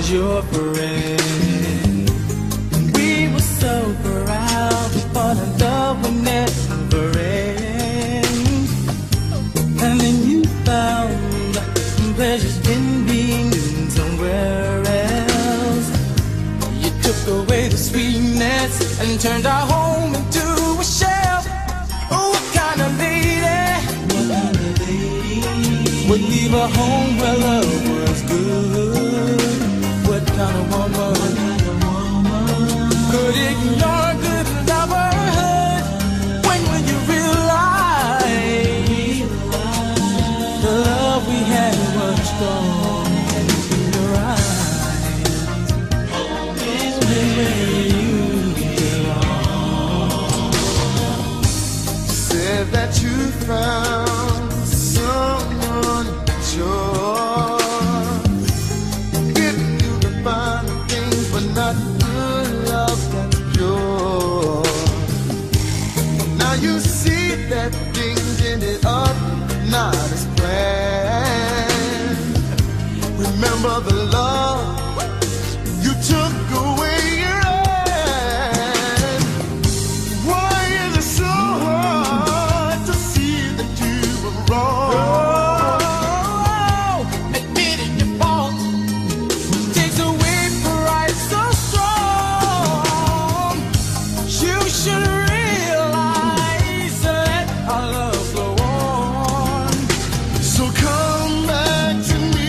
as your friend. We were so proud, we thought our love would never end. And then you found pleasures in being somewhere else. You took away the sweetness and turned our home into a shell. Oh, what kind of lady would leave a home where love was good? What kind of woman could ignore good loverhood? When will you realize the love we had was strong in your eyes? Home is where you belong. Said that you found someone sure, giving you the fine things, but not good love that's pure. Now you see that things ended up not as planned. Remember the love you took away your hand. Why is it so hard to see that you were wrong? Admitting your fault takes away pride so strong. You should realize that our love go on. So come back to me.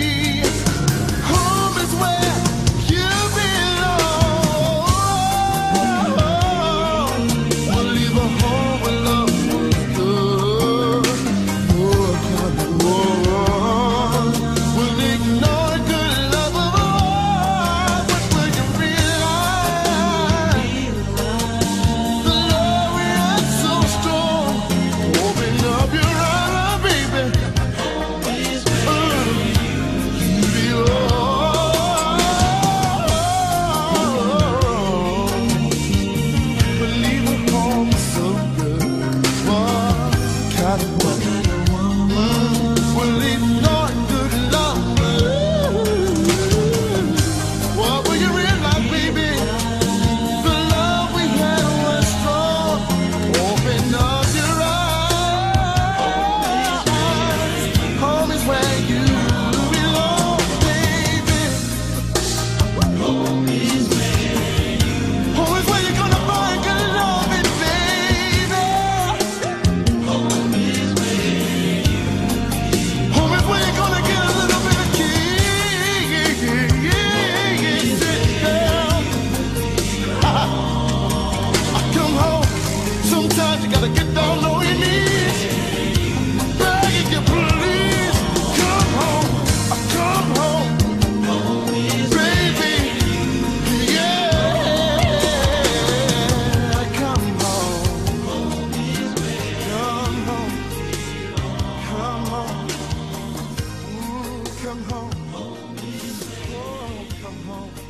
Home is where you belong. We'll leave a home where love was good. Oh, come on. We'll ignore good love of all. But will you realize the love we had so strong? Open up your heart, baby. Believe a home so good. What kind of woman will ignore good love? What will you realize, baby? The love we had was strong. Open up your eyes. Home is where you belong, baby. Home is where you're gonna find good loving, baby. Home is where you're gonna get a little bit of kiss, girl. Come home. Sometimes you gotta get down on your knees, begging you, please. Come home. Come home. Baby, yeah, come home, come home, come home, come home, come home.